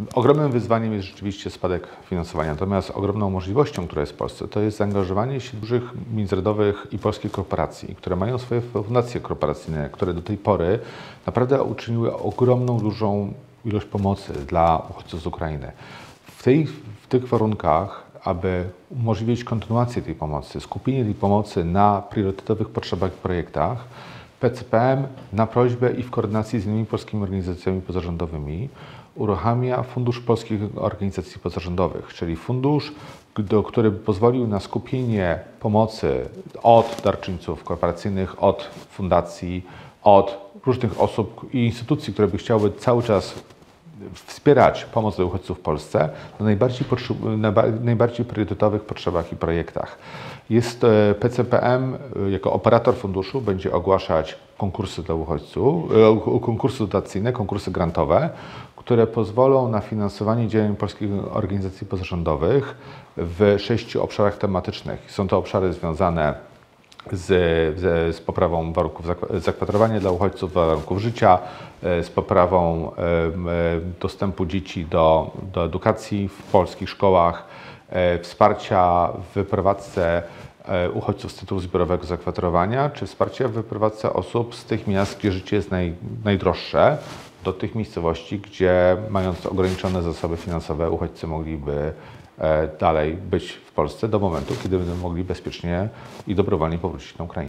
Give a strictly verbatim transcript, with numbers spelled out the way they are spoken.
Ogromnym wyzwaniem jest rzeczywiście spadek finansowania, natomiast ogromną możliwością, która jest w Polsce, to jest zaangażowanie się dużych międzynarodowych i polskich korporacji, które mają swoje fundacje korporacyjne, które do tej pory naprawdę uczyniły ogromną, dużą ilość pomocy dla uchodźców z Ukrainy. W, tej, w tych warunkach, aby umożliwić kontynuację tej pomocy, skupienie tej pomocy na priorytetowych potrzebach i projektach, P C P M na prośbę i w koordynacji z innymi polskimi organizacjami pozarządowymi uruchamia Fundusz Polskich Organizacji Pozarządowych, czyli fundusz, do, który pozwolił na skupienie pomocy od darczyńców korporacyjnych, od fundacji, od różnych osób i instytucji, które by chciały cały czas wspierać pomoc dla uchodźców w Polsce na najbardziej, na najbardziej priorytetowych potrzebach i projektach. Jest P C P M jako operator funduszu będzie ogłaszać konkursy dla uchodźców, konkursy dotacyjne, konkursy grantowe, które pozwolą na finansowanie działań polskich organizacji pozarządowych w sześciu obszarach tematycznych. Są to obszary związane Z, z, z poprawą warunków zakwaterowania dla uchodźców, warunków życia, z poprawą e, dostępu dzieci do, do edukacji w polskich szkołach, e, wsparcia w wyprowadzce e, uchodźców z tytułu zbiorowego zakwaterowania, czy wsparcia w wyprowadzce osób z tych miast, gdzie życie jest naj, najdroższe, do tych miejscowości, gdzie mając ograniczone zasoby finansowe uchodźcy mogliby dalej być w Polsce do momentu, kiedy będą mogli bezpiecznie i dobrowolnie powrócić na Ukrainę.